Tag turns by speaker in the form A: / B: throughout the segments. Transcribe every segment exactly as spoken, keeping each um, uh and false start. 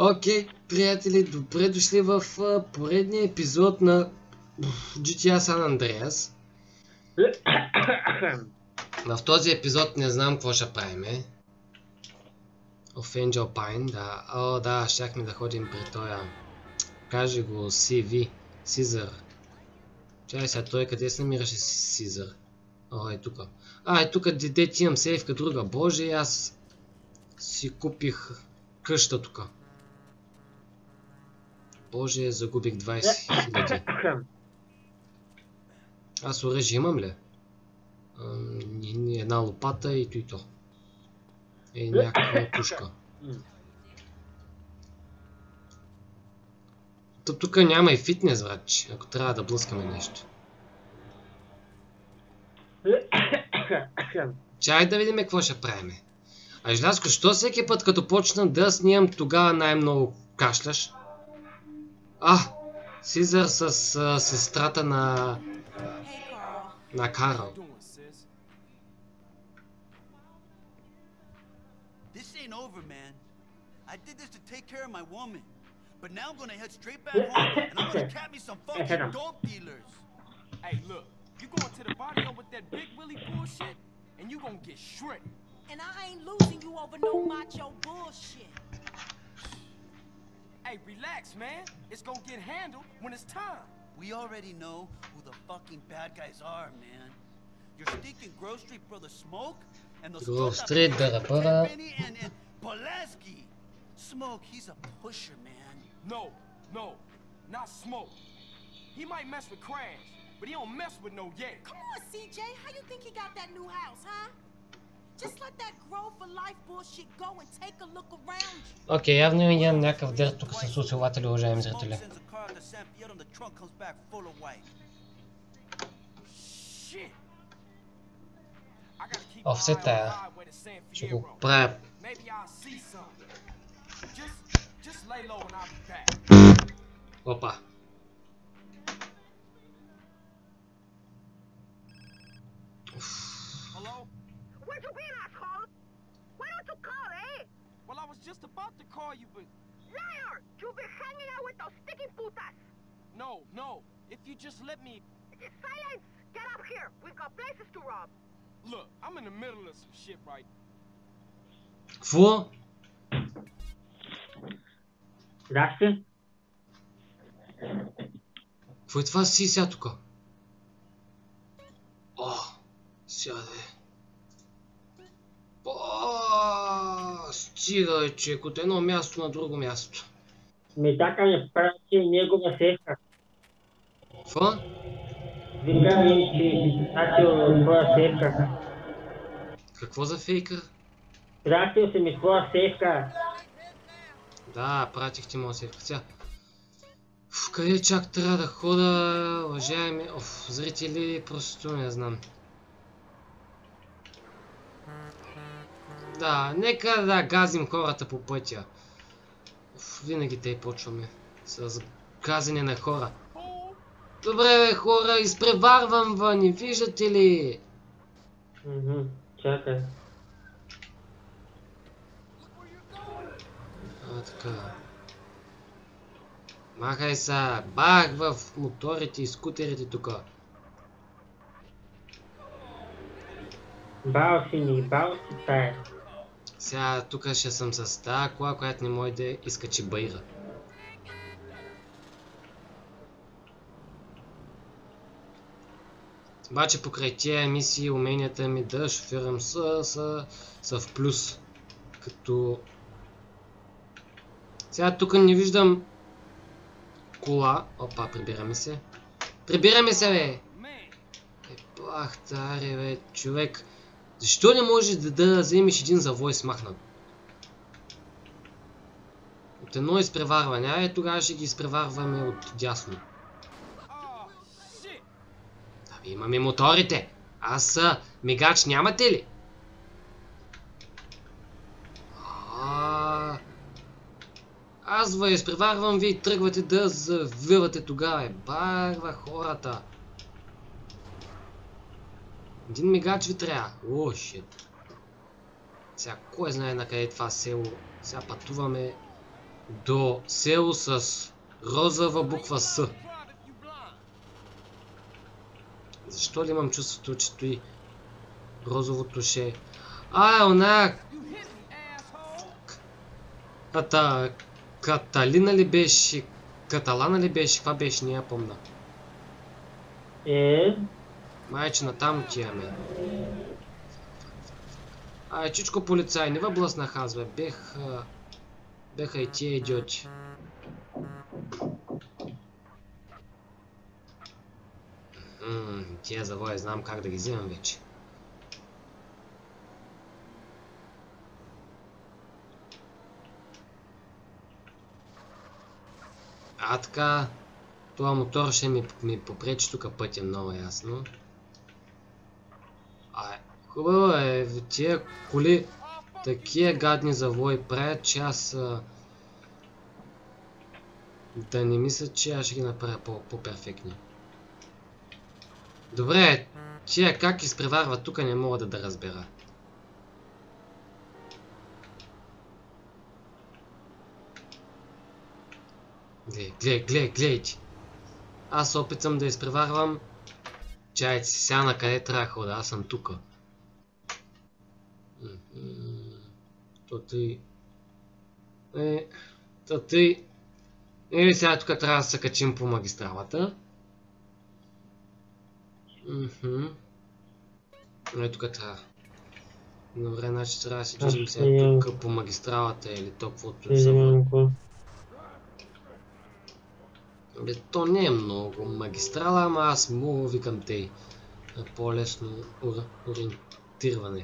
A: Окей, приятели, добре дошли в поредния епизод на джи ти ей San Andreas. В този епизод не знам какво ще правиме. Of Angel Pine, да. О, да, щяхме да ходим при тоя. Каже го си ви, Сизър. Чай сега, той къде се намираше Сизър? О, е тука. А, е тука, дете имам сейфка друга. Боже, аз си купих къща тука. Боже, загубих двайсет хиляди. Аз оръжие имам ли? Една лопата и то и то. И някаква пушка. Тук няма и фитнес, врач, ако трябва да блъскаме нещо. Чай да видим какво ще правим. А Желязко, що всеки път като почна да снимам, тогава най-много кашляш? А, Сизър с а, сестрата на... на Карл.
B: I did this to take care of my woman, but now I'm gonna head straight back home and I'm gonna cat me some fucking dope dealers.
C: Hey, look, you going to the body with that big Willie bullshit, and you gonna get shredded.
D: And I ain't losing you over no macho bullshit.
C: Hey, relax, man. It's gonna get handled when it's time.
B: We already know who the fucking bad guys are, man. Your stinking Grove Street brother Smoke and the
A: Grove Street brother
B: and and Pulaski. Smoke, he's a pusher, man.
C: No, no, not Smoke. He might mess with Crash, but he don't mess with no Yay.
D: Come on, C J, how you think he got that new house, huh? Just let that Grove for life bullshit go and take a look around you.
A: Окей, явно имам някакъв дърт тук с усилатели, уважаеми зрители. О, все тая. Ще го правя. Опа.
E: Where'd you been, asshole? Why don't you call, eh?
C: Well, I was just about to call you, but...
E: Liar! You've been hanging out with those sticky putas!
C: No, no. If you just let me...
E: Silence! Get up here! We've got places to rob!
C: Look, I'm in the middle of some shit right...
A: Какво?
F: Здрасти.
A: Какво е това си сега тука? О, сега де. О, стига, човек, от едно място на друго място.
F: Ми така ми прати негова сейфка.
A: Какво?
F: Вика ми, че ми пратил твоя сейфка.
A: Какво за фейкър?
F: Пратил си ми твоя сейфка.
A: Да, пратих ти моя сейфка. Сега. Фу, къде чак трябва да хода, уважаеми оф, зрители, просто не знам. Да, нека да газим хората по пътя. Оф, винаги те почваме с газене на хора. Добре бе хора, изпреварвам вън, не виждате ли?
F: Мхм, чакай.
A: А, така. Махай са, бах в моторите и скутерите тука.
F: Бал си ни, бал си тая.
A: Сега тук ще съм с тази кола, която не може да изкачи байра. Обаче покрай тия мисии уменията ми да шофирам са, са, са в плюс. Като... Сега тук не виждам кола. Опа, прибираме се. Прибираме се, бе! Е, бахтаре, бе, човек. Защо не можеш да, да вземеш един завой смахнат? От едно изпреварване, а тогава ще ги изпреварваме от дясно. Да, бе, имаме моторите. Аз мигач нямате ли? А, аз ви изпреварвам, вие тръгвате да завивате тогава. Барва хората. Един мигач ви трябва. О, шит. Сега кой знае на къде е това село. Сега пътуваме до село с розова буква С. Защо ли имам чувството, че стои розовото ше? А, она... Ката... Каталина ли беше? Каталана ли беше? Каква беше? Не я помня.
F: Е,
A: Майче натам отиваме. Ай, чичко полицай, не въблъснах аз, бе. Бех... а, Беха и тия идиоти. Ммм, тия завои знам как да ги вземам вече. А така, това мотор ще ми, ми попречи тук пътя много ясно. Ай, хубаво е, тия коли такива гадни завои правят, че аз а, да не мисля, че аз ще ги направя по-перфектни. Добре, тия как изпреварват тук не мога да, да разбера. Гледай, гледай, гледай, гледайте. Аз се опитам да изпреварвам. Чайте си, сега на къде трябва да хода, аз съм тука. То тъй... Е... То тъй... Или сега тук трябва да се качим по магистралата. Мхм. Е, тук трябва. Добре, значи трябва да се движим сега тук по магистралата или то каквото е само. Бе, то не е много магистрала, ама аз мога викам тъй. По-лесно ориентиране.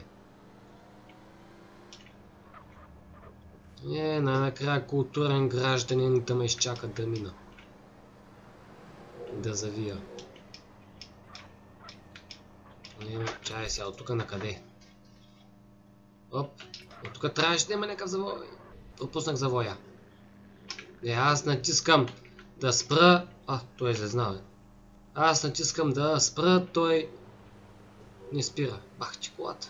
A: Е, най-накрая културен гражданин да ме изчака да мина. Да завия. Е, чай сега, от тук на къде? Оп, от тук трябваше да има някакъв завой. Пропуснах завоя. Е, аз натискам да спра... А, той излезна, бе. Аз натискам да спра, той... Не спира. Бах ти колата.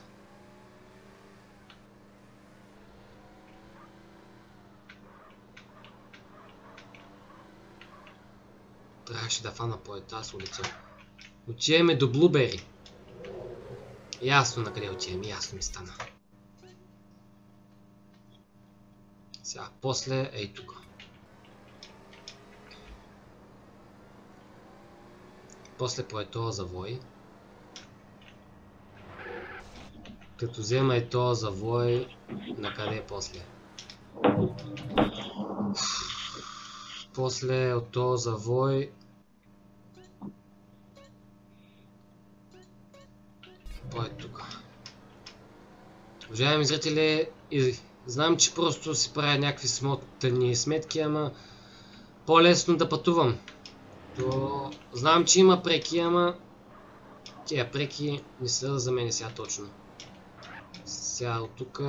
A: Трябваше да фана по тази улица. Отиваме до Блубери. Ясно на къде отиваме, ясно ми стана. Сега, после ей тук. После по ето завой. Като взема ето завой, на къде после? После от този завой по е тук. Уважаеми зрители, знам, че просто си правя някакви смотани сметки, ама по-лесно да пътувам. То... Знам, че има преки, ама тия преки не са за мен сега точно. Сега от тук.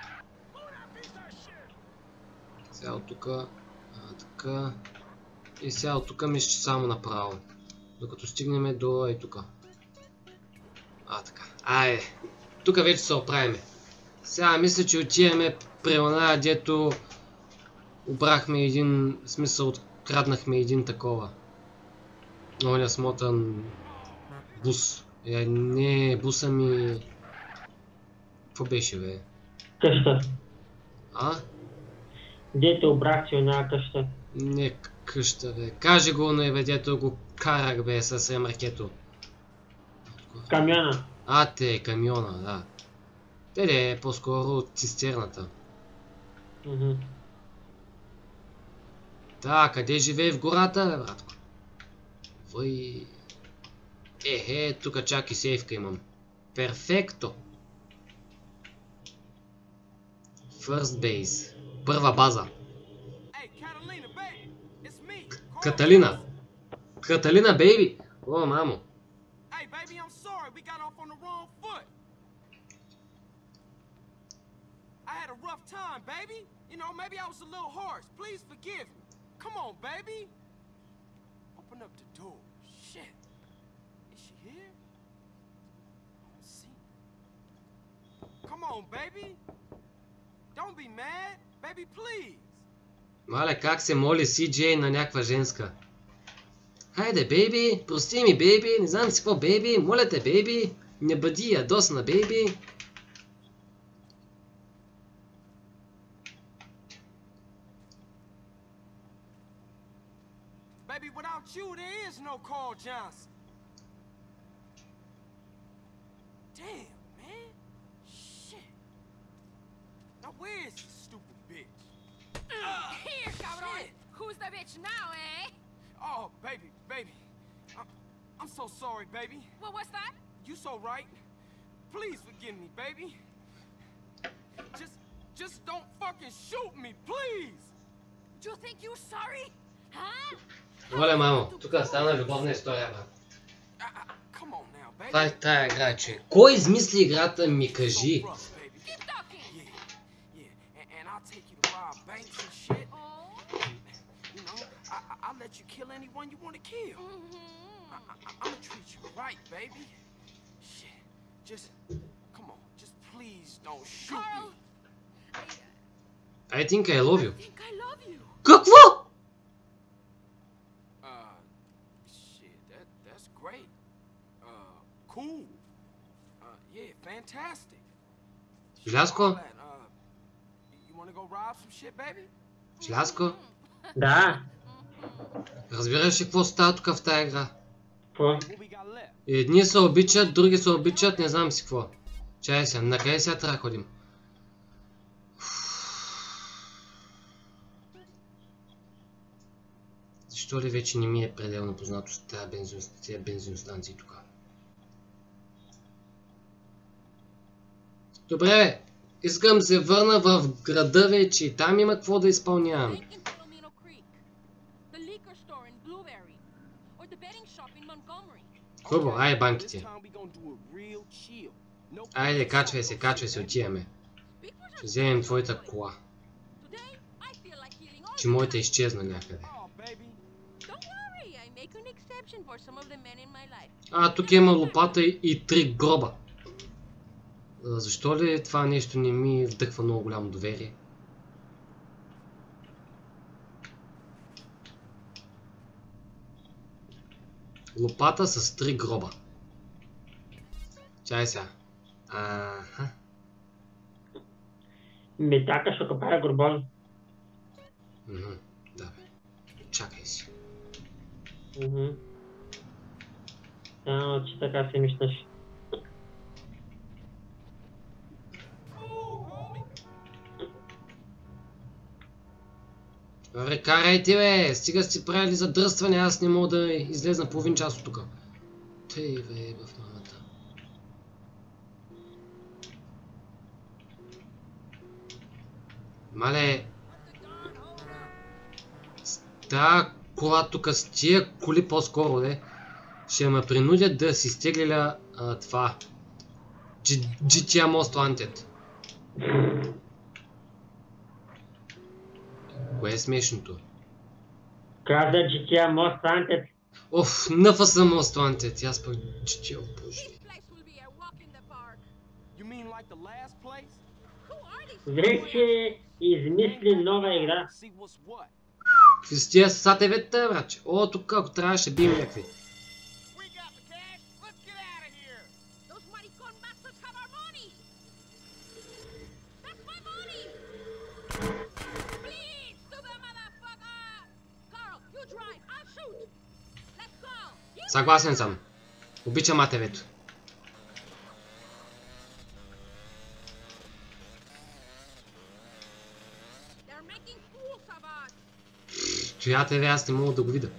A: Сега от тук. А, така. И сега от тук мисля, че само направо. Докато стигнем до ей тук. А, така. Ай, тук вече се оправиме. Сега мисля, че отиваме при она, дето обрахме един, в смисъл откраднахме един такова. Оня смотан бус. Е, не буса ми... Какво беше, бе?
F: Къща.
A: А?
F: Дето обрах си една къща.
A: Не къща, бе. Кажи го, не бе, дето го карах, бе, с ремаркето.
F: Камиона.
A: А, те, камиона, да. Те де, по-скоро цистерната.
F: Мхм.
A: Да, къде живее в гората, бе, братко? Въй... Ехе, тук чак и сейфка имам. Перфекто! First base. Първа база. Каталина! Каталина, бейби! О, мамо!
C: Hey, baby, I'm sorry. We got off on the wrong foot. I had a rough time, baby. You know, maybe I was a little harsh. Please forgive me. Come on, baby. Open up the door. Shit. Is she here? I don't see her. Come on, baby. Don't be mad. Baby, please.
A: Мале, как се моли Си Джей на някаква женска. Хайде, бейби, прости ми, бейби, не знам си какво, бейби, моля те, бейби, не бъди ядосна, бейби.
C: Baby, without you, there is no Carl Johnson. Damn, man. Shit. Now where is this stupid bitch?
D: Here, cabrón. Who's the bitch now, eh?
C: Oh, baby, baby. I'm, I'm so sorry, baby.
D: What was that?
C: You so right. Please forgive me, baby. Just, just don't fucking shoot me, please.
D: You think you sorry? Huh?
A: Оле, мамо, тук стана любовна история, брат.
C: I, I, come on now, baby.
A: Това е тая игра, че. Кой измисли играта, ми кажи?
C: So rough, baby.
D: Keep talking.
C: Yeah, yeah, and, and I'll take you to rob banks and shit.
D: Oh.
C: You know, I, I, I'll let you kill anyone you want to kill.
D: Mm-hmm.
C: I, I, I'm gonna treat you right, baby. Shit, just, come on, just please don't shoot
D: Carl,
C: me.
A: I think I love you.
D: I think I love you.
A: Какво?
C: Uh, shit, that, that's great. Uh, cool. Uh, yeah, fantastic.
A: Желязко?
C: All that, uh, you wanna go rob some shit, baby?
A: Желязко?
F: Да.
A: Разбираш ли какво става тук в тая игра?
F: Какво?
C: What we got left?
A: Едни се обичат, други се обичат, не знам си какво. Чай сега, на къде сега трябва да ходим? Защо ли вече не ми е пределно познато с тези бензин, тези бензиностанции тук? Добре, бе. Искам да се върна в града вече и там има какво да изпълнявам.
D: Bank in Palomino Creek, the liquor store in Blueberry, or the betting shop in Montgomery.
A: Хубаво, айде
C: This
A: банките.
C: time we gonna do it real chill. No
A: Айде, качвай се, качвай се, отиваме.
D: Speak for
A: Ще
D: yourself.
A: вземем твоята кола.
D: Today, I feel like healing all
A: Че
D: the
A: моята
D: time.
A: изчезна някъде.
C: Oh, baby.
D: Don't worry, I make an exception for some of the men in my life.
A: А, тук има лопата и, и три гроба. А, защо ли това нещо не ми вдъхва много голямо доверие? Лопата с три гроба. Чай сега. Аха.
F: Метака ще копая горбон.
A: Мгм, да бе. Чакай си.
F: Мгм. Само, че така си мислиш.
A: Добре, карайте бе! Стига сте правили задръстване, аз не мога да излезна половин час от тука. Тъй бе, в мамата. Мале... С тая кола тука, с тия коли по-скоро, де, ще ме принудят да си стегля а, това. джи ти ей Most Wanted. Кое е смешното?
F: Каза, че тя Most Wanted.
A: Оф, nëfa съм Most Wanted, аз пък джи ти ей, о боже.
D: This place will be a walk in the park.
C: You mean like the last place?
D: Who are these
F: Вече измисли нова игра.
C: See what's what.
A: Какви са тия сатевета, братче? О, тук ако трябваше бием някакви.
C: We got the cash. Let's get out of here.
D: Those maricon bastards have our money! That's my money! Please, to the motherfucker! Carl, you drive, I'll shoot! Let's go! You
A: Съгласен съм. Обичам атевето.
D: They're making fools of us!
A: Чуя тебе, аз не мога да го видя.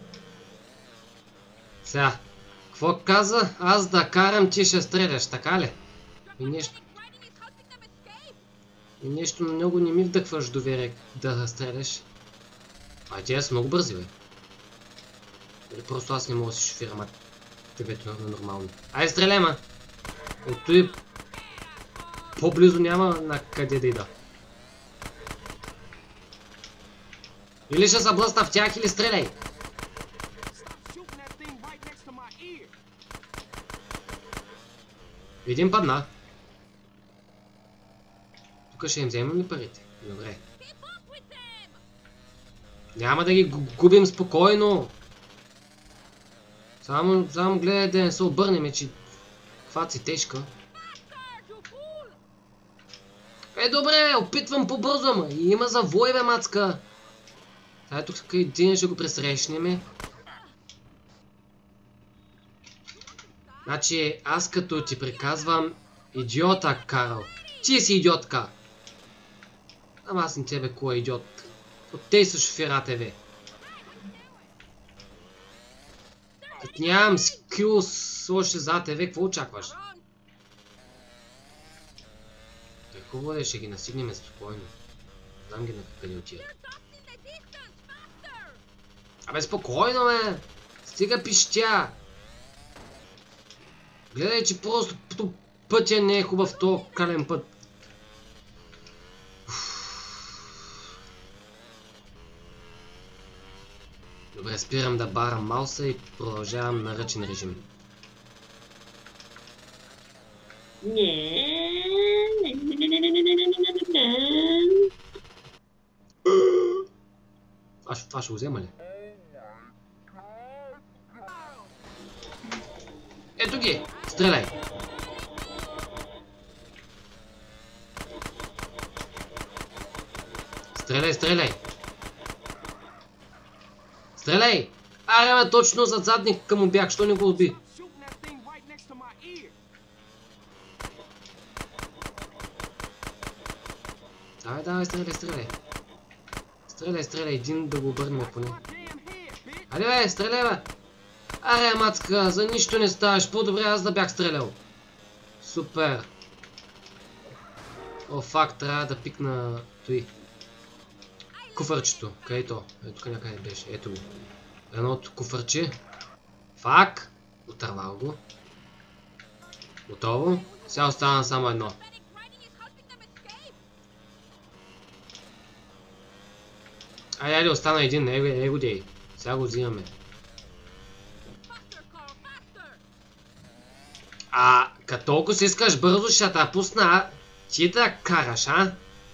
A: Сега, какво каза? Аз да карам, ти ще стреляш, така ли?
D: Your
A: И нещо,
D: pathetic riding is helping them escape!
A: и нещо много не ми вдъхваш доверие да стреляш. А тия са много бързи, бе. Или просто аз не мога да си шофирам атевето на нормално. Ай, стреляй, ма! От той по-близо няма на къде да ида. Или ще се блъсна в тях, или стреляй!
C: Stop shooting that thing right next to my ear.
A: Един падна. Тук ще им вземем ли парите? Добре.
D: Keep up with them!
A: Няма да ги губим спокойно. Само, само гледай да не се обърнем, че хват си тежка. Е, добре, опитвам по-бързо, ама има завой, бе, мацка. Тай тук един ще го пресрещнем. Значи, аз като ти приказвам идиота, Карл. Ти си идиотка. Ама аз не тебе, кой е идиот. От те са шофирате, бе. Като нямам скил още за тебе, какво очакваш? Е, хубаво да ще ги настигнем спокойно. Знам ги на къде отида. Абе, спокойно, бе! Стига пищя! Гледай, че просто пътя не е хубав, то кален път. Добре, спирам да барам мауса и продължавам на ръчен режим. Това ще го взема ли? Ето ги! Стреляй! Стреляй, стреляй! Стреляй! Аре, бе, точно зад задника му бях, що не го уби? Давай, давай, стреляй, стреляй! Стреляй, стреляй, един да го обърнем поне. Айде, бе, стреляй, бе! Аре, мацка, за нищо не ставаш, по-добре аз да бях стрелял. Супер! О, фак, трябва да пикна той. Куфърчето, къде е то? Ето тук някъде беше, ето го. Едното куфърче. Фак! Отървал го. Готово. Сега остана само едно. Айде, айде, остана един, его, его дей. Сега го взимаме. А, като толкова си искаш бързо, ще те пусна, ти да караш, а?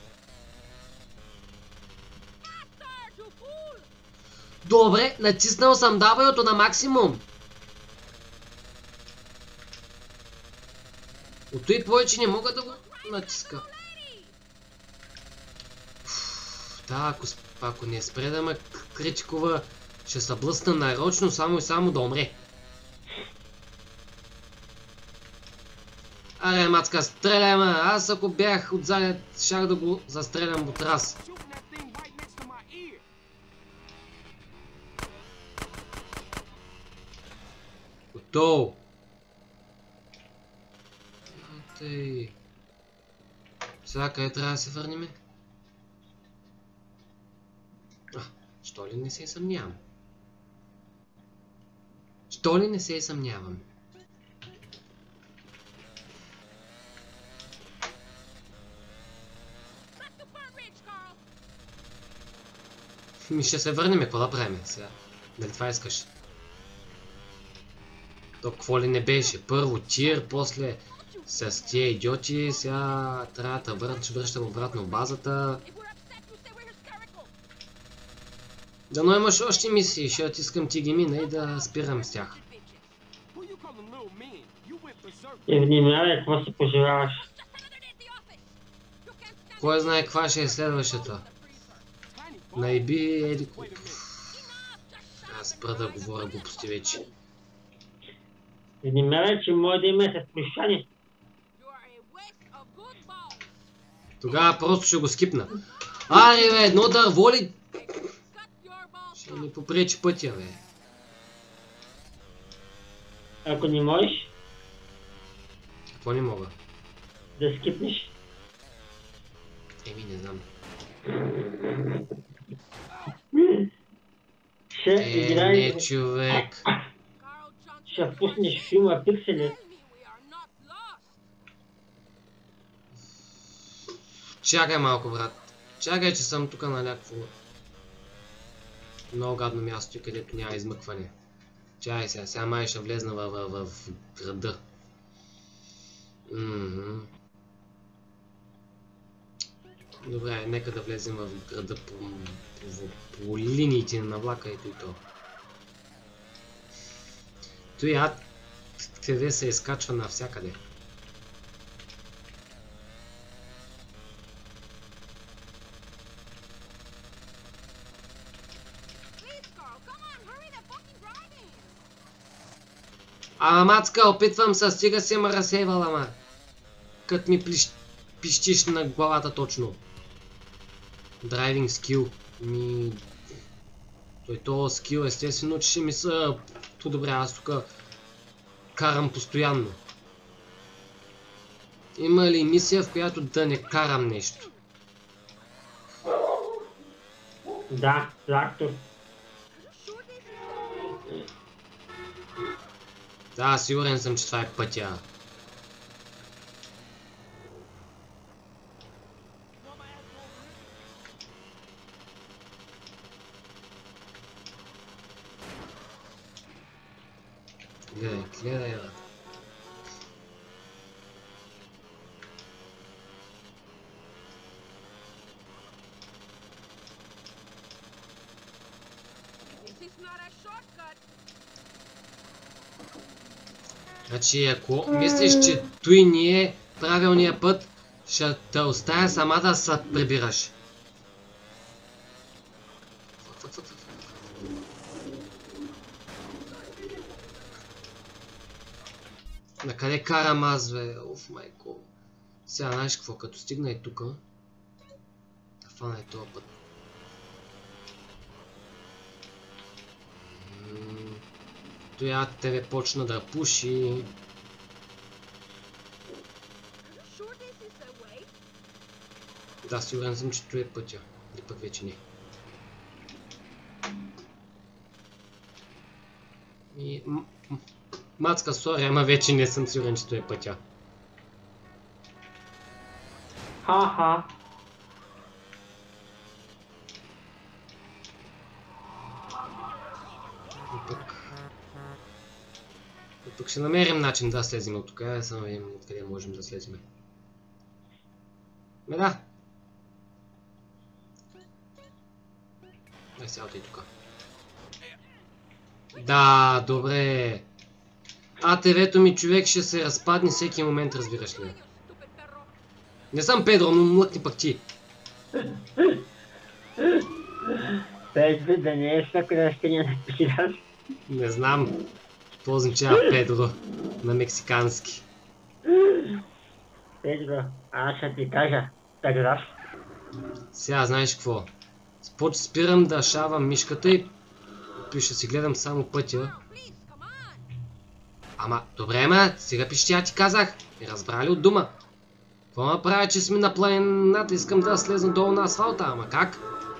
A: Добре, натиснал съм дабълюто на максимум. От той повече не мога да го натиска. Да, ако, ако не спре да ме критикува, ще се блъсна нарочно само и само да умре. Аре, мацка, стреляй, ма! Аз ако бях отзади, щях да го застрелям от раз. Готово! Тъй... Сега къде трябва да се върнем? А, що ли не се съмнявам? Що ли не се съмнявам? Ми ще се върнем, какво да правим сега? Дали това искаш? То какво ли не беше? Първо тир, после с тия идиоти, сега трябва да върнеш, връщам обратно в базата. Дано имаш още мисии, ще искам ти ги мина и да спирам с тях.
F: И внимавай, какво си пожелаваш.
A: Кой знае каква ще е следващата? Найби еди... Аз спра да говоря глупости вече.
F: Внимавай, че може да има с плюшани.
A: Тогава просто ще го скипна. Аре, бе, едно дърво ли? Ще ми попречи пътя, бе.
F: Ако не можеш...
A: Какво не мога?
F: Да скипнеш.
A: Еми, не знам.
F: Ще
A: Е,
F: играй...
A: не, човек.
F: Ще пуснеш филма Пиксели.
A: Чакай малко, брат. Чакай, че съм тук на някакво... много гадно място, където няма измъкване. Чакай сега, сега май ще влезна в, в, в, в града. Мхм. Добре, нека да влезем в града по, по, по линиите на влака, ето и то. Той ад ТВ се изкачва навсякъде. Ама мацка, опитвам се, стига се ма разсейвала, ама. Кът ми плиш... пищиш на главата точно. Драйвинг скил. Ми... Той то скил естествено, че ще ми са... По-добре, аз тук карам постоянно. Има ли мисия, в която да не карам нещо?
F: Да, трактор.
A: Да, сигурен съм, че това е пътя. Гледай, гледай, бе. Значи, ако мислиш, че той не е правилният път, ще те оставя сама да се прибираш. Накъде карам аз, бе? Оф, майко. Сега, знаеш какво? Като стигна и тука, да фана и този път. Той ад тебе почна да пуши. Да, сигурен съм, че той е пътя. Или пък вече не. И... Мацка, сори, ама вече не съм сигурен, че той е пътя.
F: Ха-ха.
A: И пък... И пък ще намерим начин да слезем от тук. Я само видим откъде можем да слезем. Ме да. Дай сега и тук. Да, добре. А ТВ-то ми, човек, ще се разпадне всеки момент, разбираш ли? Не съм Педро, но млъкни пък ти.
F: Педро да не е всяко да ще не напишаш.
A: Не знам. Какво означава Педро на мексикански?
F: Педро, аз ще ти кажа. Педро.
A: Сега знаеш какво? Споч спирам да шавам мишката и ще си гледам само пътя. Ама, добре, ма, сега пищя ти казах. И разбрали от дума. Какво направя, че сме на планината, искам да слезна долу на асфалта, ама как?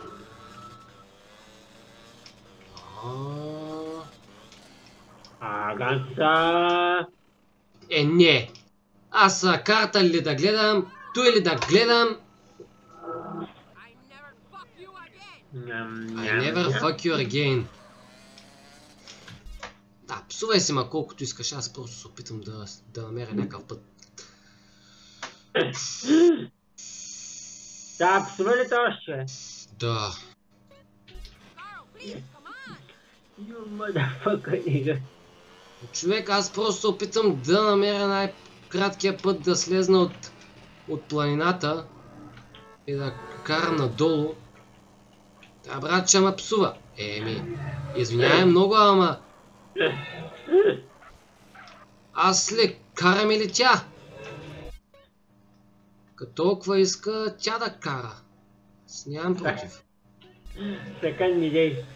F: Аганса.
A: Е, не. Аз а, карта ли да гледам, той ли да гледам? I never fuck you again. Да, псувай си ма колкото искаш, аз просто се опитам да, да намеря някакъв път.
F: Да, псува ли това още?
A: Да.
F: You motherfucker, nigga.
A: Човек, аз просто се опитам да намеря най-краткия път да слезна от, от планината и да карам надолу. Да, брат, че ама псува. Еми, извинявай много, ама... Аз ли карам или тя? Като толкова иска тя да кара. Аз нямам против.
F: Така ми дей.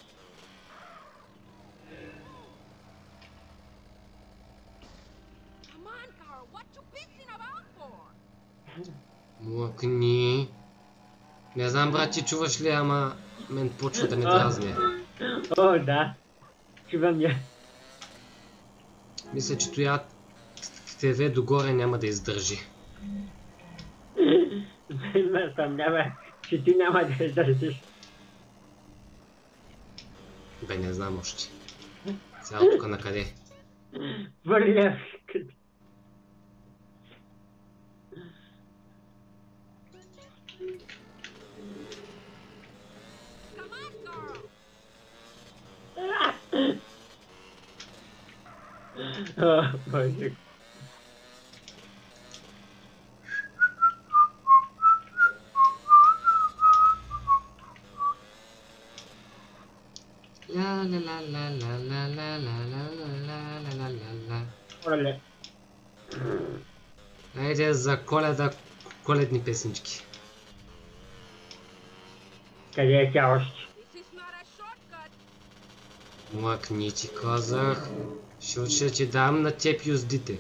A: Млъкни. Не знам, брат, ти чуваш ли, ама мен почва да ме дразни.
F: О, да. Чувам я.
A: Мисля, че тоя ТВ догоре няма да издържи.
F: Ме съмнява, че ти няма да издържиш.
A: Бе, не знам още. Сега от тук накъде?
F: Върля. О, боже.
A: Ла ла ла ла ла ла ла ла ла ла ла ла ла ла.
F: Оле.
A: Айде за Коледа коледни песнички.
F: Къде е тя още?
A: Млъкни ти казах, защото ще ти дам на теб юздите.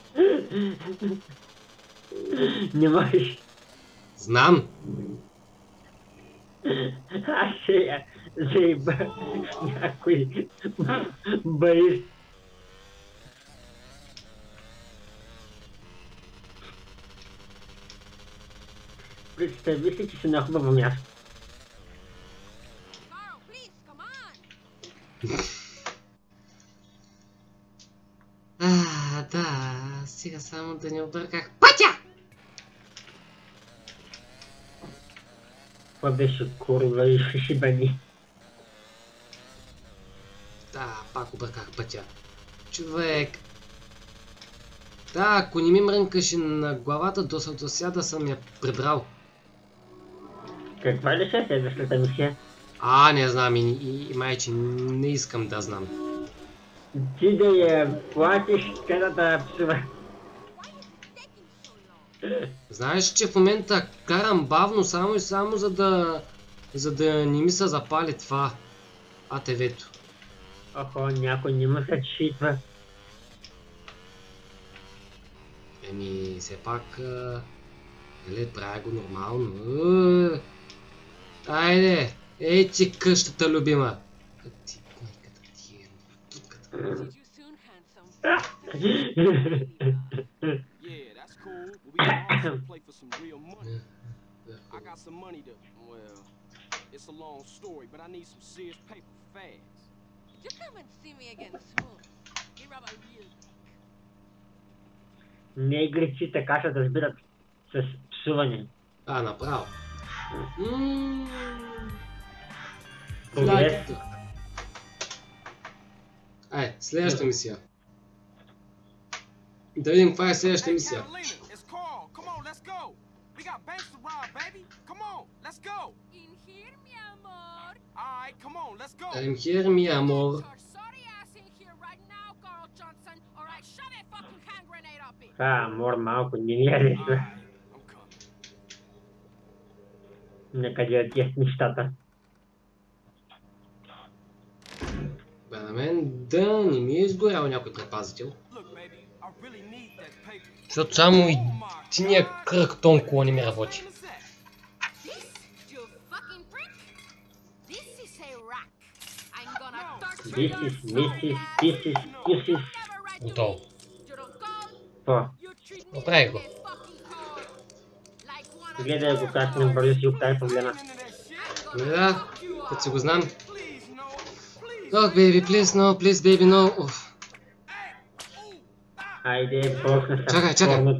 F: Не можеш.
A: Знам.
F: Аз ще я заеба някой барист. Представи си, че си на хубаво място.
A: А, да, сега само да не обърках пътя!
F: Това беше курва и шибани.
A: Да, пак обърках пътя. Човек. Да, ако не ми мрънкаше на главата, до сега да съм я прибрал.
F: Каква ли ще е следващата мисия?
A: А, не знам и, и, и майче, не искам да знам.
F: Ти да я платиш, къде да я псува.
A: Знаеш, че в момента карам бавно само и само за да... за да не ми се запали това А Т В-то.
F: Охо, някой не му се читва.
A: Еми, все пак... Нали, правя го нормално. Айде! Ей ти къщата, любима! Ти, майката ти е... тутката.
C: Yeah, that's cool. But we can also play for some real money. I got some money to, well, it's a long story, but I need some serious paper fast.
G: You come and see me again soon. You're a real dick.
F: Не игрици така ще да разбират с псуване.
A: А, направо. Ммм...
F: Добре.
A: Ай, следващата мисия. Да видим каква е следващата
C: Hey,
A: мисия.
C: Catalina, it's Carl. Come on, let's go. We got banks to rob, baby. Come on, let's go.
G: In here, mi amor.
C: All right, come on, let's go.
A: I'm here, mi amor.
G: Get your sorry ass in here right now, Carl Johnson, or I shove a fucking hand grenade up it.
F: А, мор малко, не ми яресва.
C: All right, I'm coming.
F: Нека да отият нещата.
A: Бе, на мен да не ми е изгорял някой предпазител.
C: Look, baby, I really need that paper.
A: Защото само и
C: Oh my
A: тиния
C: God.
A: кръг тонко не ми работи.
C: What is that?
G: This, you fucking prick? This is a rack. I'm gonna torture
F: This
G: your
F: is, this
G: sorry
F: is,
G: ass.
F: this is, this is...
G: Never right to
A: Готово.
G: me. You don't call,
F: По.
G: you treat me
A: Направи
G: like
A: го.
G: a fucking whore. Like one of
F: Гледай го
G: your
F: как не бързо си оправи проблема.
C: Into that shit?
G: I'm
A: Не
G: gonna
A: да,
G: fuck you
A: като си
G: up.
A: го знам.
C: Please, no. Please.
A: Ох, бейби, please no, please, baby, no. Уф.
F: Айде, почна са.
A: Чакай, чакай.
F: порно.
G: Yes,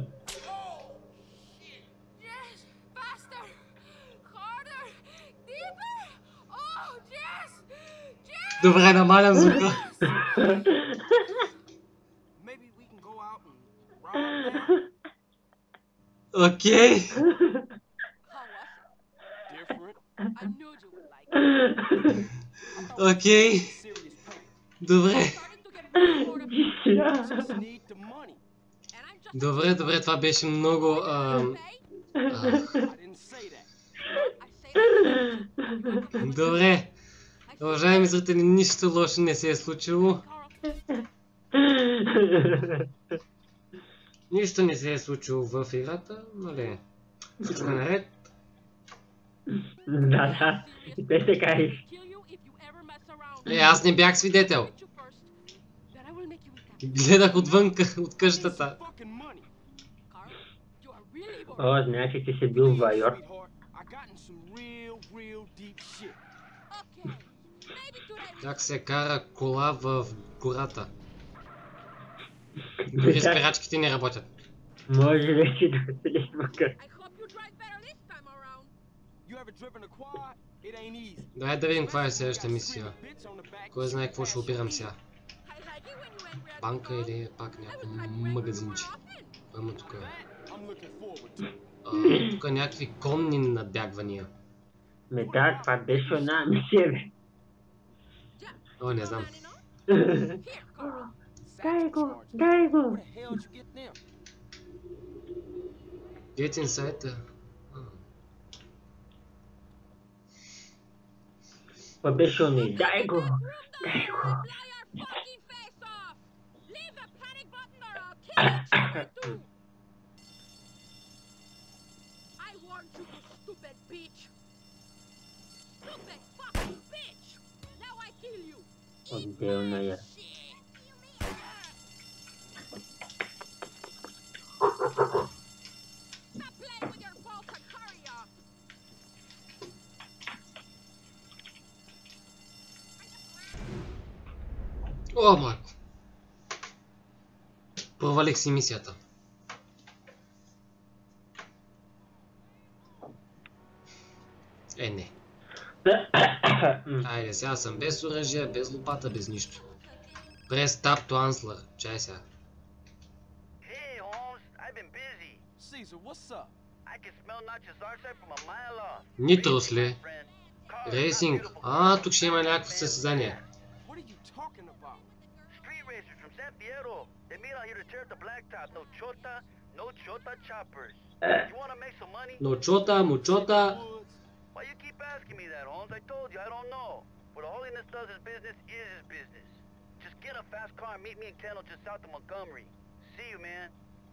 G: faster, harder, deeper. Oh, yes, yes.
A: Добре, намалям звука.
C: Maybe we can go out and rob now.
A: Окей.
G: How was it?
C: Different.
G: I knew you would like it.
A: Окей.
C: Serious paper.
A: Добре.
G: Starting to get bored of it,
C: Just need the money.
G: and I'm just
A: Добре, добре, това беше много... ам,
G: pay.
A: а,
C: I didn't say that.
G: I say that.
A: Добре. Уважаеми зрители, нищо лошо не се е случило.
G: Carl,
A: Нищо не се е случило в играта, нали? Всичко е наред.
F: Да, да. И те се кажеш.
G: kill you if you ever mess around.
A: Е, аз не бях свидетел.
G: Hit you first, then I will make you with that.
A: Гледах отвън от къщата.
C: Fucking money.
G: Carl, you are really bored.
F: О, значи ти си бил вайор.
C: Sweetheart, I got in some real, real deep shit.
G: Okay, maybe today.
A: Как се кара кола в гората? Дори спирачките не работят.
F: Може вече да седиш въкър.
G: I hope you drive better this time around.
C: You ever driven a quad? It ain't easy.
A: Дай да видим каква е следващата мисия. Кой знае какво ще опирам сега.
G: I like it when you
A: банка или пак някакво магазинче. Ама тук. Тук някакви конни надбягвания.
F: Ме да, това беше една мисия, бе.
A: О, не знам.
F: Дай го, дай го.
A: Get inside the...
F: Това беше оне. Дай го, дай го. Отделна я.
A: О, майко. Провалих си мисията. Е, не. Айде, сега съм без оръжие, без лопата, без нищо. Press Tab to answer. Чай сега.
B: Hey, Holmes, I've been busy.
C: Caesar, what's up?
B: I can smell not your Zarsai from a mile off.
A: Нитрос ли?
B: Friend. Cars,
A: Рейсинг.
B: not beautiful.
A: А, тук ще има някакво състезание.
C: What are you talking about?
B: Street racers from San Fierro. They meet out here to tear up the blacktop. No chota, no chota choppers. You want to make some money?
A: Ночота, мучота.
C: Woods?
B: Why you keep asking me that, Holmes? I told you, I don't know. What Holiness does his business is his business. Just get a fast car and meet me in Kendall just south of Montgomery. See you, man.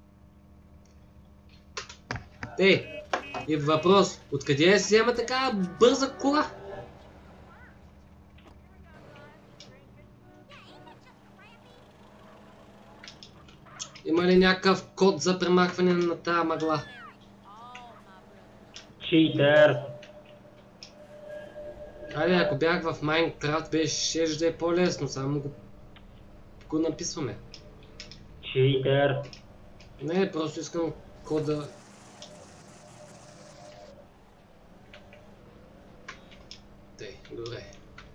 A: Ей, и въпрос. Откъде се взема така бърза кола? Има ли някакъв код за премахване на тази мъгла?
F: Читър.
A: Айде, ако бях в Майнкрафт, беше да е по-лесно, само го, го написваме.
F: Читър.
A: Не, просто искам кода. Тъй, добре.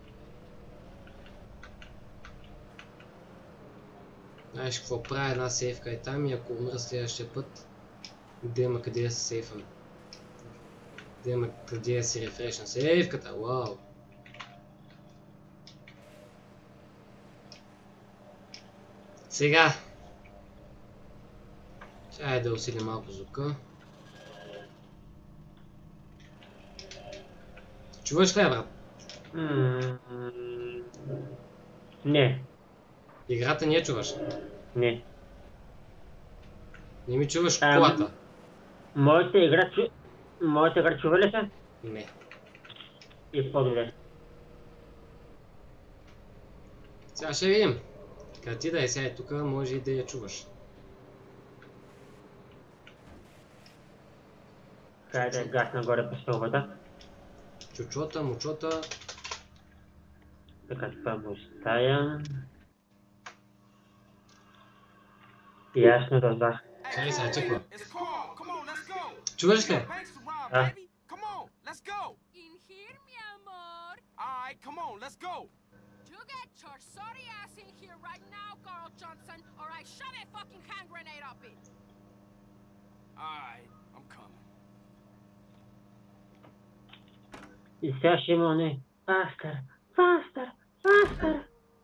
A: Знаеш какво правя, една сейфка е там и ако умра следващия път, да има къде да се сейфам. Да има къде да си рефрешна сейфката, вау! Сега! Чай да усилим малко звука. Чуваш ли, брат?
F: Не,
A: Играта не я чуваш.
F: не.
A: Не ми чуваш
F: Ам.
A: колата.
F: Моята игра чу... Моята игра чува ли се?
A: Не.
F: И по-добре.
A: Сега ще видим. Като ти да е сега тук, може и да я чуваш.
F: Хайде да гасна горе по стълбата.
A: Чучота, мучота.
F: Така, това го оставям. Ясно, разбрах.
A: Чай сега, чеква.
C: It's Carl. Come on, let's go.
A: Чуваш ли?
C: Banks to rob,
F: Ah.
C: baby. Come on, let's go.
G: In here, mi amor.
C: All right, come on, let's go.
G: You get your sorry ass in here right now, Carl Johnson, or I shove a fucking hand grenade up it.
C: All right, I'm coming.
F: И сега ще има не. Фастър, фастър, фастър.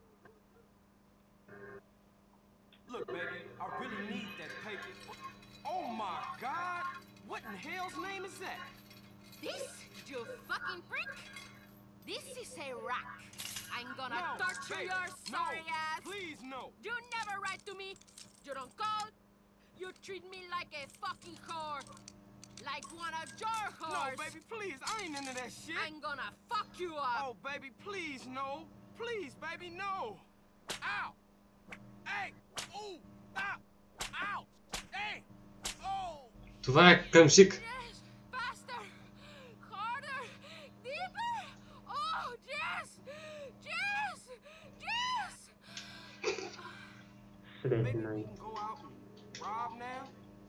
C: Look, baby, I really need that paper. Oh my God! What in hell's name is that?
G: This, you fucking prick? This is a rack. I'm gonna
C: No,
G: torture
C: baby,
G: your
C: no,
G: sorry ass.
C: please no.
G: You never write to me. You don't call. You treat me like a fucking whore. Like one of your
C: No,
G: whores.
C: baby, please, I ain't into that shit.
G: I'm gonna fuck you up.
C: Oh, baby, please no. Please, baby, no. Ow! Hey! Ooh! Ah! Ow! Hey! Oh!
A: Това е къмшик.
G: Yes, faster, harder, deeper. Oh, yes, yes, yes.
C: Maybe
F: Средна.
C: we can go out and rob now?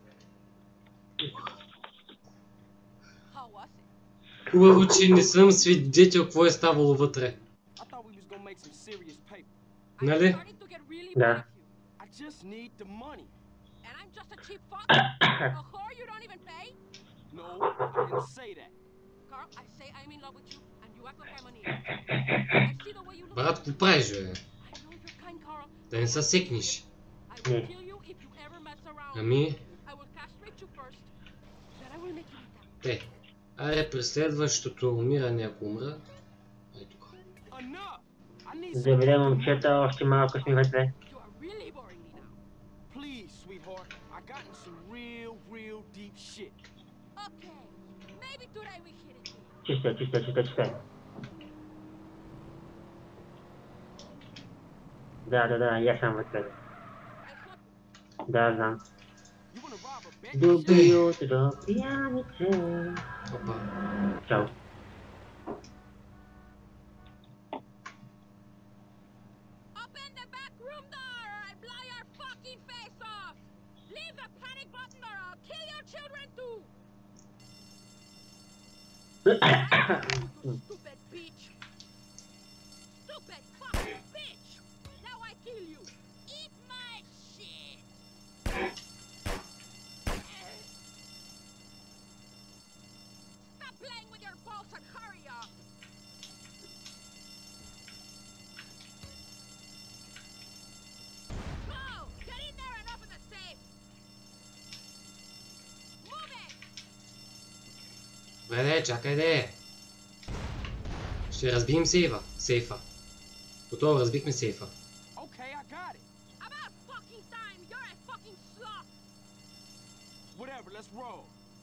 G: How was it?
A: Хубаво, че не съм свидетел какво е ставало вътре.
C: I thought we was gonna make some serious paper.
A: Нали?
G: I'm starting to get really
F: Да.
G: mad at you.
C: just need the money.
G: And I'm just a cheap fuck? A whore you don't even pay?
C: No, I didn't say that.
G: Carl, I say I'm in love with you, and you act like I'm an idiot. I see the way you look.
A: Брат, какво правиш, бе?
G: I know you're kind, Carl.
A: Да не се секнеш.
G: I will kill you if you ever mess around.
A: Ами,
G: I will castrate you first. Then I will make you eat them.
A: те. Аре, преследващото умиране, ако умра. Ай тук.
C: Enough. I need
F: Да
C: some.
F: видя момчета, още малко сме вътре.
G: You are really boring me now.
C: Please, sweetheart. I got in some real, real deep shit.
G: Okay, maybe today we hit it.
F: Чисто, чисто, чисто, чисто. Да, да, да, я съм вътре.
G: I hope
F: Да, знам.
C: You wanna rob a bank?
F: Добри утро, пиянице.
A: Опа.
F: Чао.
G: open the back room door or I blow your fucking face off. Leave the panic button or I'll kill your children too. Stupid bitch. Stupid fucking bitch. Now I kill you. Eat my shit. Stop playing with your balls and hurry up. Go! Get in there and open the safe. Move it.
A: Бе, де, чакай, де. Ще разбием сейфа. Сейфа. Готово, разбихме сейфа.
C: Okay, I got it.
G: About fucking time. You're a fucking sloth.
C: Whatever, let's roll.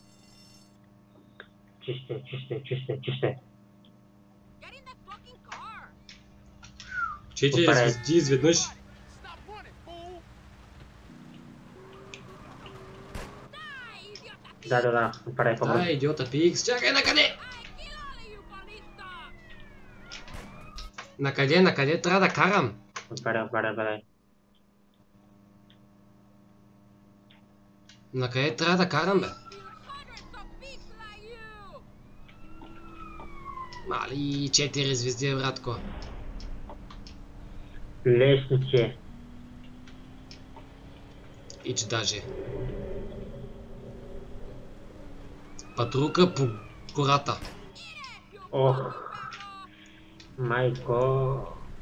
F: Чисто, чисто, чисто, чисто.
G: Get in the fucking car.
A: Четири
F: Добре.
A: звезди изведнъж.
C: Stop running, fool.
G: Die, idiota.
F: Да, да, да, направи по-бързо.
A: Ай, идиота Пикс, чакай, накъде?
G: I kill all of you police dogs.
A: Накъде, накъде трябва да карам?
F: Отваря, отваря, отваря.
A: Накъде трябва да карам, бе?
G: Kill hundreds of pigs like you.
A: Мали, четири звезди, братко.
F: Лесно ти е.
A: Ич даже. Патрулка по гората.
F: Ох, майко.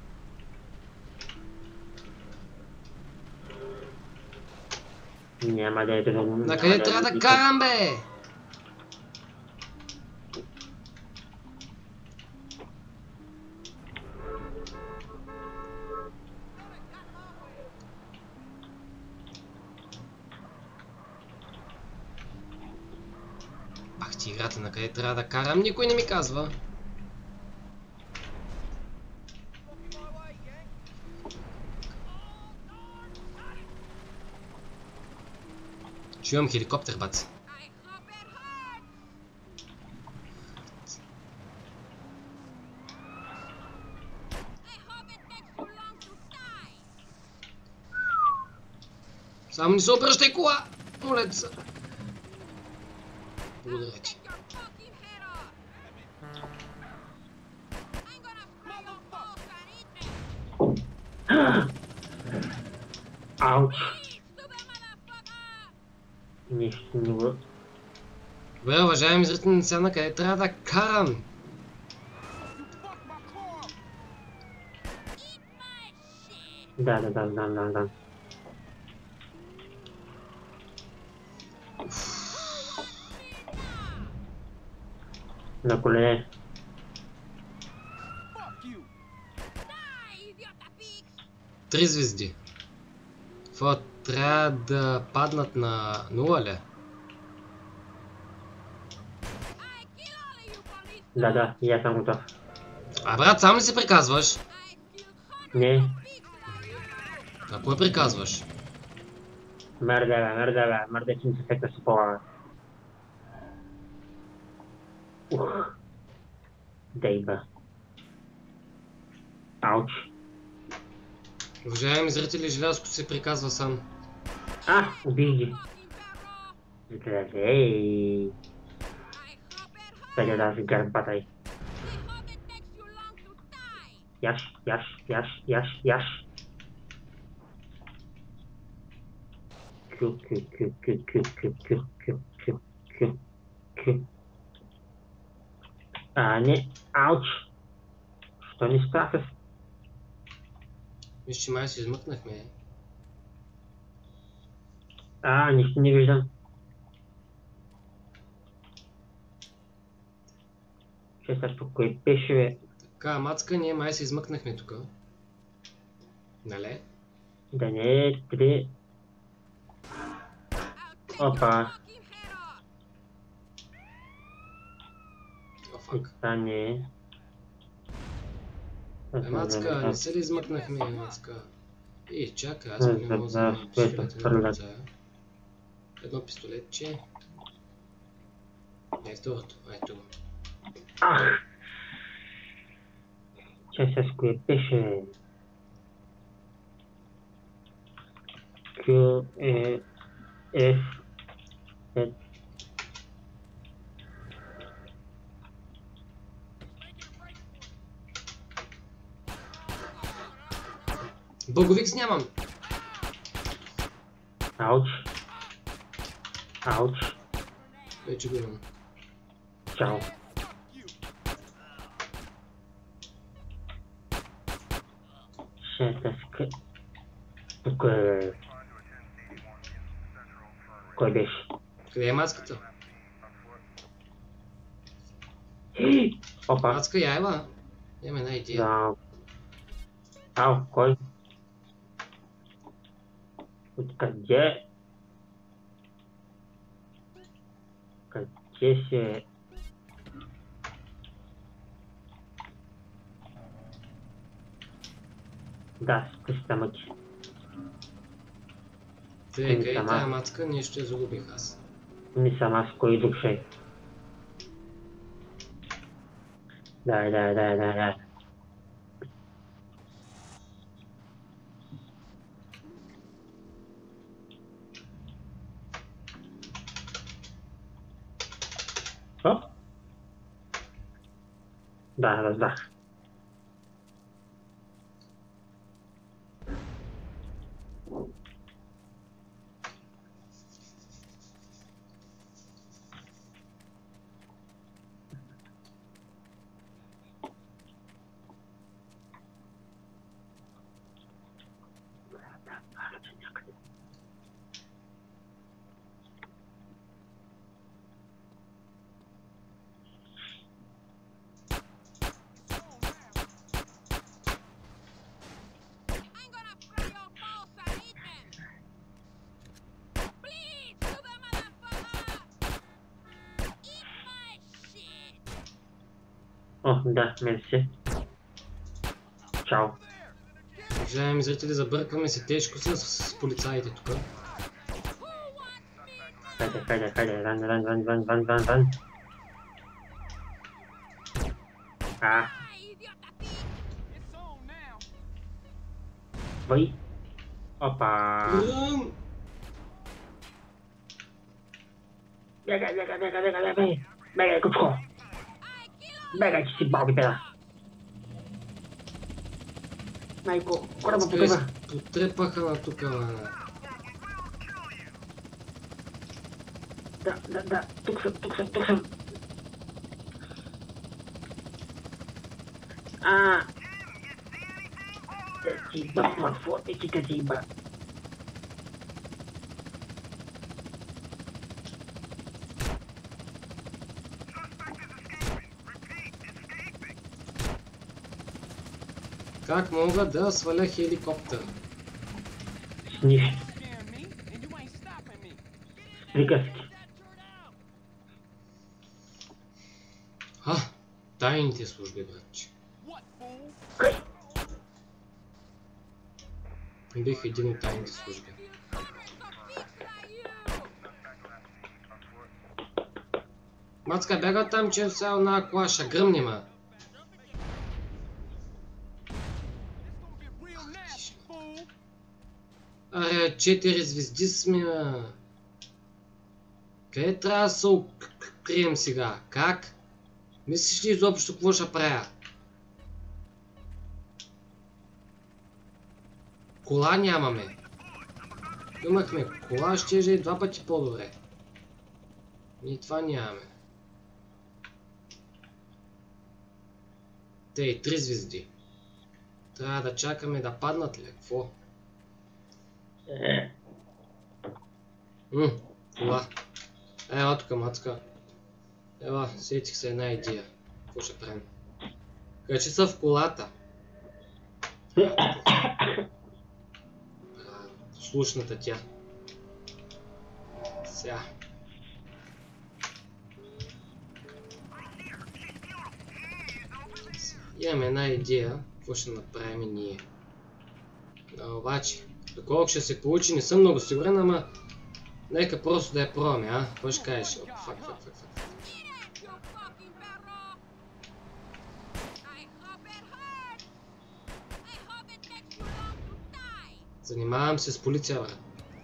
F: Няма да е друго.
A: Накъде трябва да карам, бе? Бах ти играта, накъде трябва да карам, никой не ми казва. Чувам хеликоптер, бац.
G: I hope it hurts. I hope it takes you long to die.
A: Само не се обръщай кола! Моля се. Благодаря ти.
G: Take your fucking head off. I'm gonna spray your balls and eat them.
F: Ауч.
G: Eat, stupid motherfucker.
F: Нищо не го...
A: Добре, уважаеми зрители, сега накъде трябва да карам?
C: You fucked my car.
G: Eat my shit.
F: Да, да, да, да, да, да. На колене.
C: Fuck you.
G: Die, idiota pigs.
A: Три звезди. Това трябва да паднат на нула ли?
G: I kill all of you police.
F: Да, да, и аз съм готов.
A: А брат, сам ли се приказваш?
G: I killed hundreds
F: Не,
G: of pigs like you.
A: А кой приказваш?
F: мерда, бе, мерда, бе, мерда, че ми се секна си пола. Ух. Дейба. Ауч.
A: Уважаеми зрители, Желязко се приказва сам.
F: А, убих ги.
G: Fucking perro.
F: Здравей.
G: I hope it hurts.
F: Сега да си гърбата й.
G: I hope it takes you long to die.
F: Яш, яш, яш, яш, яш. Кю, кю, кю, кю, кю, кю, кю, кю, кю, кю, кю. А, не, ауч! Що ни спряха?
A: Виж, че май се измъкнахме.
F: А, нищо не виждам. Ще се тук кой пеше, бе.
A: Така, мацка, ние май се измъкнахме тук. Нали?
F: Да не е три. Опа.
A: О, фак.
F: Това не е.
A: Е, мацка, не се ли измъкнахме, мацка? Ей, чакай, аз не мога да пистолет. Едно пистолетче. Ей, второто, ай тук.
F: Ах! Че с кое пеше? Q, E, F, Z.
A: Боговикс нямам!
F: Ауч. Ауч.
A: Вече го имам.
F: Чао. Ще се ска... Тук е... Кой беше?
A: Къде е мацката?
F: Опа.
A: Мацка, я ела. Имам една идея.
F: Да. Ау, кой? Откъде? Къде се... Да, спустя мъки.
A: Те, къде е тая мацка, ние ще я загубих аз.
F: Не съм аз кой душе. Да, да, да, да, да. О? Да, разбрах. О, да, мерси. Чао.
A: Уважаеми зрители, забъркваме се тежко с, с полицаите тук.
F: Хайде, хайде, хайде, ран, ран, ран, ран, ран, ран, ран. А. Вай. Опа.
A: Ръм!
F: Бегай, бегай, бегай, бегай, бегай. Бегай, кучко. Бегай, че си балби педа. Майко, кораба потъва.
A: Потрепаха на тук, ма.
F: Да, да, да, тук съм, тук съм, тук съм. А. Да си ба, платформи, ти да си ба.
A: Как мога да сваля хеликоптер?
F: С нищо. Приказки.
A: А, тайните служби, братче.
F: Кай?
A: Бих един от тайните служби. Мацка, бяга там, че е сега една клаша, гръмни ма. Аре, четири звезди сме, ма. Къде трябва да се укрием сега? Как? Мислиш ли изобщо какво ще правя? Кола нямаме. Имахме кола, ще е два пъти по-добре. Ние това нямаме. Те и три звезди. Трябва да чакаме да паднат ли? Какво? Ммм, кола. Ела тук, мацка. Ела, сетих се една идея. Какво ще правим? Качи са в колата. Слушната тя. Сега. Имаме една идея, какво ще направим ние. Но обаче, доколко ще се получи, не съм много сигурен, ама нека просто да я пробваме, а? Какво ще кажеш? Фак, фак, фак, фак. Занимавам се с полиция, брат.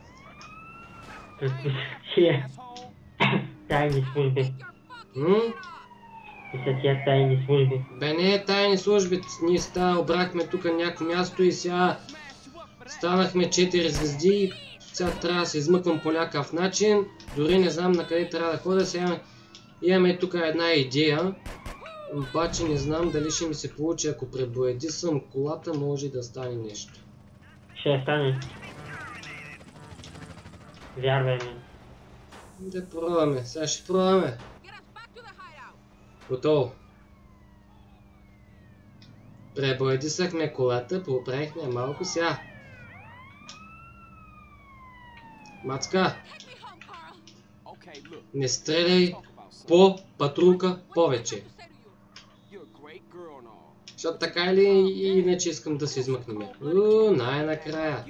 F: Тия тайни служби.
A: М?
F: И са тия тайни служби.
A: Бе, не е тайни служби, ние става, обрахме тук някакво място и сега станахме четири звезди и сега трябва да се измъквам по някакъв начин. Дори не знам на къде трябва да ходя, сега имаме тук една идея. Обаче не знам дали ще ми се получи, ако пребоядисам колата, може да стане нещо.
F: Ще стане. Вярвай ми.
A: Да пробваме, сега ще пробваме. Готово. Пребоядисахме колата, поправихме малко сега. Мацка, не стреляй по патрулка повече. Защото така или иначе искам да се измъкнем. Ууу, най-накрая.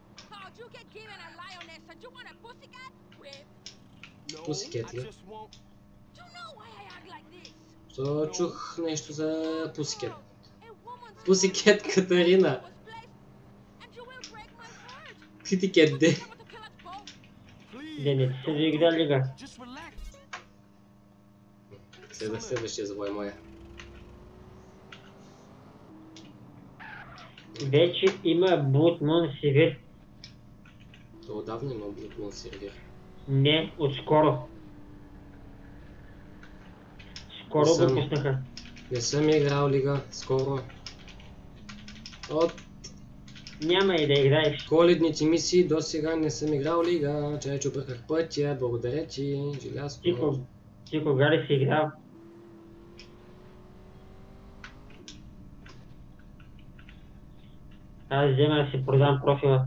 A: Пусикет ли? То чух нещо за Пусикет. Пусикет Катарина. Китикет де.
F: Да не се заигра лига.
A: Следващия завой моя.
F: Вече има Blood Moon сервер.
A: То отдавна има Blood Moon сервер.
F: Не, отскоро. Скоро го пуснаха.
A: Не съм играл лига, скоро. От
F: Няма и да играеш.
A: коледните мисии до сега не съм играл лига. Чай, че обърках пътя, благодаря ти, желязко.
F: Ти, ти кога ли си играл? Аз взема да си продам профила.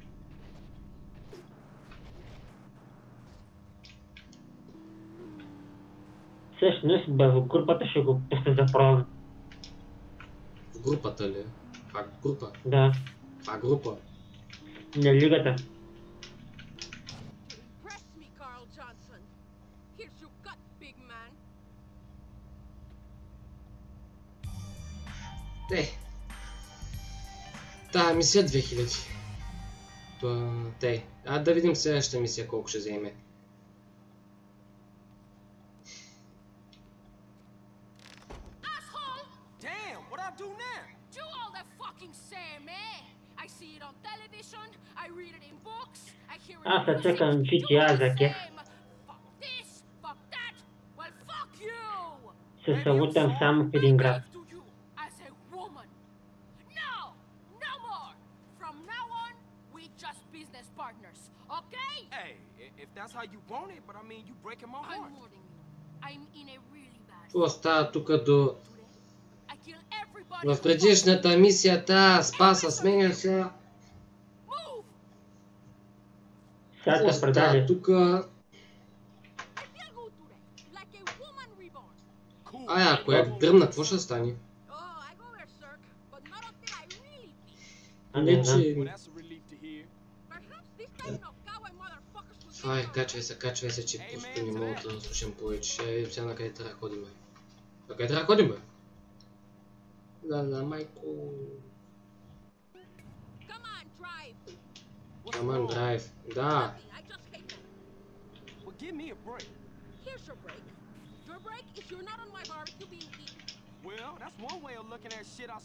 F: Всъщност, в групата ще го пусна за продам.
A: В групата ли? Каква група?
F: Да,
A: Каква група?
F: на лигата.
A: Те. Та, мисия две хиляди. Това, те. А да видим следващата мисия колко ще вземе.
F: Аз се чекам джи ти ей за кеф. Се салутам само в един град.
A: Какво става тук до... В предишната мисия та спаса сменя сега...
F: Сега те предаде.
A: Тук... Ай, ако я гръмна, какво ще стане?
F: А не знам.
A: Ай, качвай се, качвай се, че просто не мога да слушам повече. Е, сега на къде трябва да ходим, бе? На къде трябва да ходим, бе? Да, да, майко... Come on, drive. Да.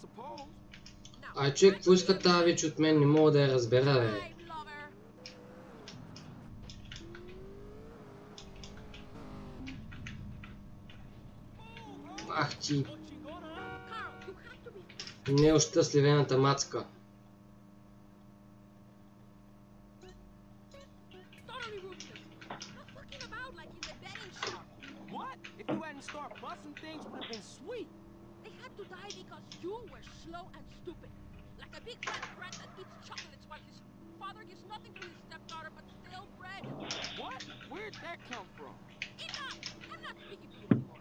A: Ай, човек, какво иска тази вече от мен? Не мога да я разбера, бе. ти... неощастливената мацка.
C: What? If you hadn't started busting things, would have been sweet.
G: They had to die because you were slow and stupid. Like a big fat brat that eats chocolates while his father gives nothing to his stepdaughter but stale bread.
C: What? Where'd that come from?
G: Enough! I'm not speaking to you anymore.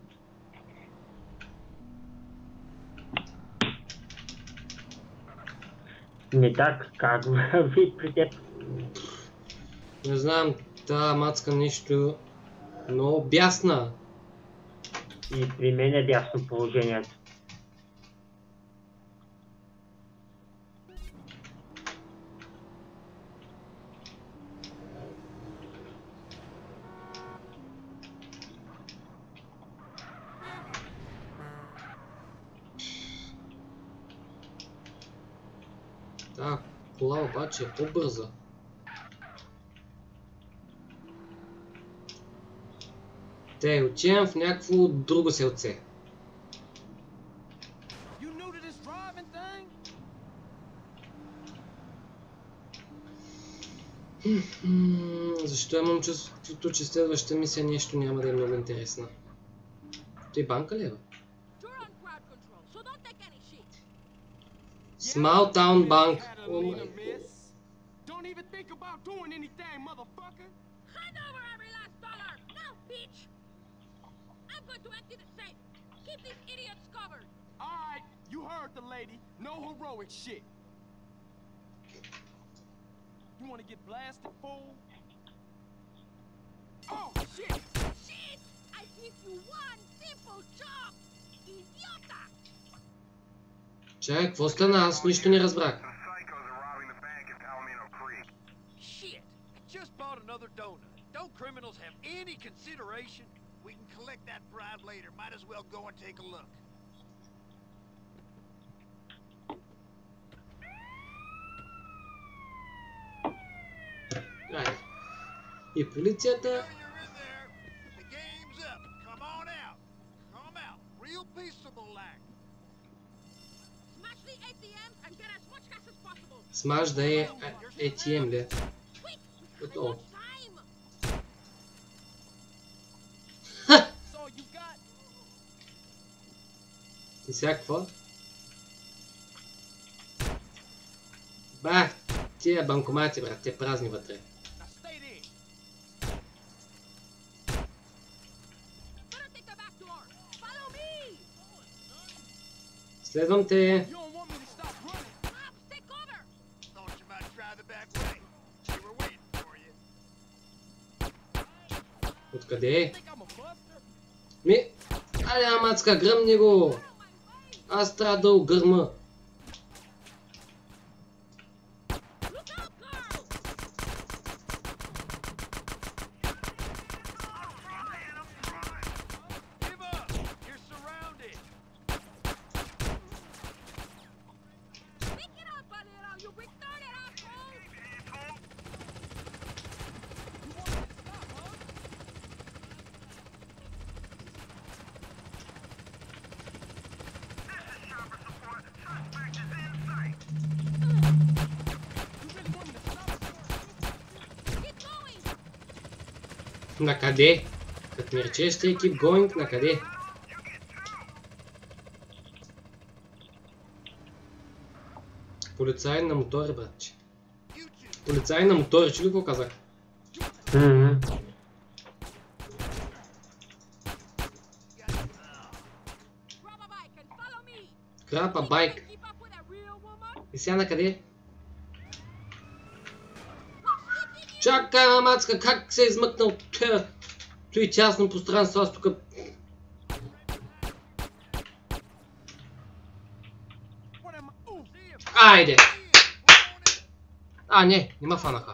F: Не так, как върви при теб.
A: Не знам, тази мацка нещо много бясна.
F: И при мен е бясно положението.
A: Та кола обаче е по-бърза. Те, отивам в някакво друго селце.
C: You new to this driving thing?
A: М, Защо имам чувството, че следващата мисия нещо няма да е много интересна? Той банка ли е?
G: You're on crowd control, so don't take any shit.
A: Small Town Bank. Oh
C: Catalina,
A: my
C: miss. Don't even think about doing anything, motherfucker.
G: Hand over every last dollar! Now, bitch! I'm going to empty the safe. Keep these idiots covered.
C: All right, you heard the lady. No heroic shit. You want to get blasted, fool? Oh, shit!
G: Shit! I give you one simple job! Idiota!
A: Чай, какво стана? Аз нищо не разбрах.
H: Shit! I just bought another donut. Don't criminals have any consideration? We can collect that bribe later. Might as well go and take a look.
A: Айде. И полицията...
H: There you're in there. The game's up. Come on out. Come out. Real peaceable like.
G: Smash the A T Ms and get as much cash as possible.
A: Смаж да е Ей Ти Ем, ле.
G: Quick!
A: Готово.
G: Time!
C: That's all you got?
A: И сега какво? Бах! Тия банкомати, брат, те празни вътре.
C: Now stay there.
G: Better take the back door. Follow me!
A: Следвам те.
C: You don't want me to stop running?
G: Cops, take cover!
H: Thought you might try the back way. We were waiting for you.
A: Откъде е?
C: Think I'm a buster?
A: Ми... Айде, мацка, гръмни го! Аз трябва да огърма.
G: Look out, Carl!
H: Give up. You're surrounded.
G: Pick it up a little, you retarded asshole!
C: You want me to stop, huh? You really want me to stop?
G: Keep going!
A: Накъде? Като ми речеш, ще keep going, накъде? Полицай на мотори, братче. Полицай на мотори, чули какво казах?
F: Мгм.
G: Grab a bike and follow me!
A: Крапа байк.
G: Keep up with a real woman?
A: И сега накъде? Чакай, мамацка, как се е измъкнал тъ... той тясно пространство, аз тук...
C: What am I? Ooh,
A: Айде! А, не, не ме фанаха.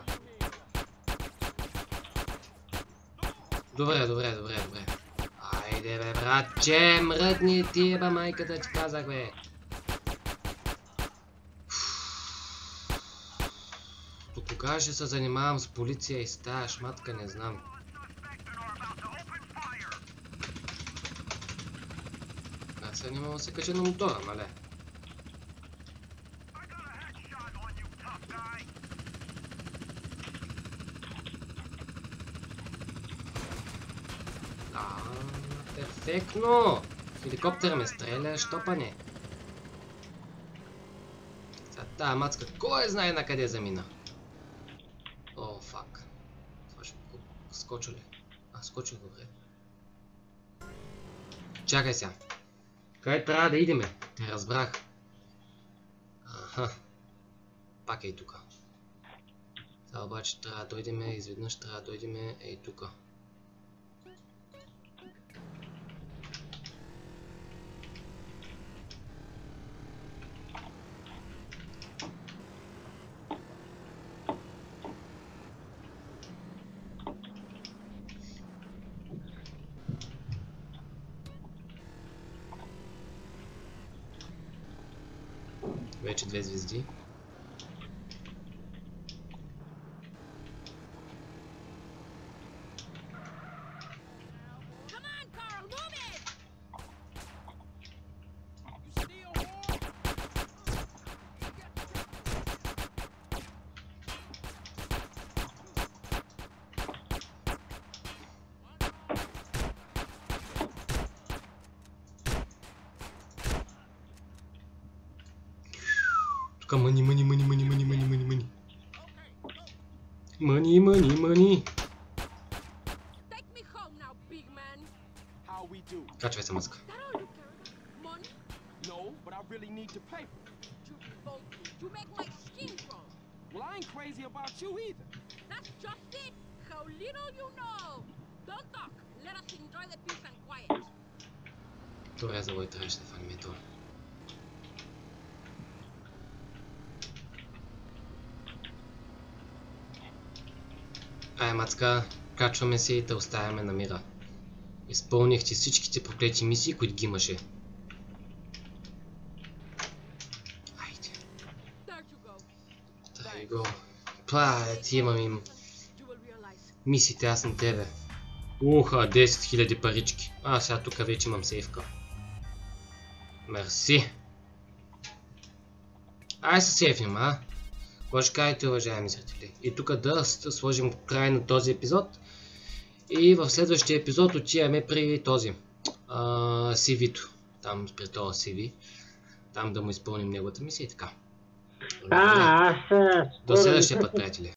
A: Добре, добре, добре, добре. Айде, бе, братче, мръдни ти, бе, майката ти казах, бе. До кога ще се занимавам с полиция и с тая шматка, не знам. А сега няма да се кача на мотора, мале. А, перфектно! Хеликоптер ме стреля, що па не? Сега тая мацка, кой знае на къде замина? О, фак. Това ще го скоча ли? А, скочи го, бре. Чакай сега. Къде трябва да идеме? Те разбрах. Аха. Пак е и тука. Сега обаче трябва да дойдеме, изведнъж трябва да дойдеме ей тука. Вече две звезди. Тука мъни, мъни, мъни, мъни, мъни, мъни, мъни, мъни. Мъни, мъни, мъни. Качвай се, мъска. Добре, завой трябваше да фаним това. Ай, мацка, качваме се и да оставяме на мира. Изпълнихте всичките проклети мисии, които ги имаше. Айде. There you go. Па, ти имам им. Мисиите аз на тебе. Уха, десет хиляди парички. А, сега тук вече имам сейфка. Мерси. Ай се сейфнем, а? Какво ще кажете, уважаеми зрители? И тук да сложим край на този епизод. И в следващия епизод отиваме при този си ви-то. Там при този си ви. Там да му изпълним неговата мисия и така.
F: А, аз...
A: До следващия път, приятели.